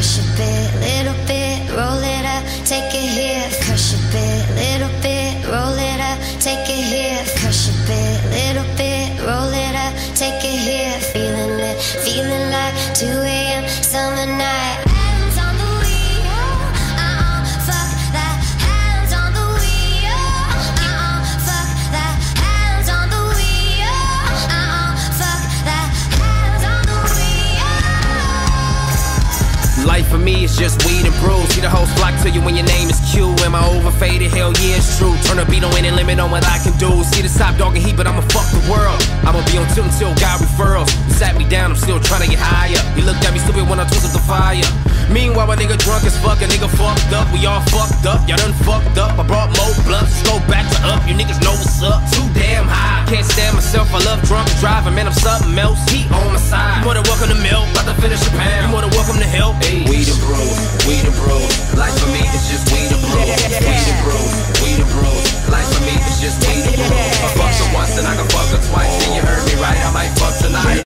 crush a bit, little bit, roll it up, take it here. Crush a bit, little bit, roll it up, take it here. Crush a bit, little bit, roll it up, take it here. Feeling lit, feeling like 2 a.m. summer night. Hands on the wheel, fuck that. Hands on the wheel, fuck that. Hands on the wheel, fuck that. Hands on the wheel. Life for me is just weed and brews. See the whole flock to you when your name is Q. Am I overfaded? Hell yeah, it's true. Turn the beat on any limit on what I can do. See the top dog and heat, but I'ma fuck the world. I'ma be on tilt until God referrals. You sat me down, I'm still trying to get higher. You looked at me stupid when I took up the fire. Meanwhile, a nigga drunk as fuck, a nigga fucked up. We all fucked up, y'all done fucked up. I brought more blunts, let's go back to up. You niggas know what's up. Too damn high, can't stand myself. I love drunk driving, man, I'm something else. Heat on my side. You more than welcome to milk, about to finish your pound. You more than welcome to help. Hey,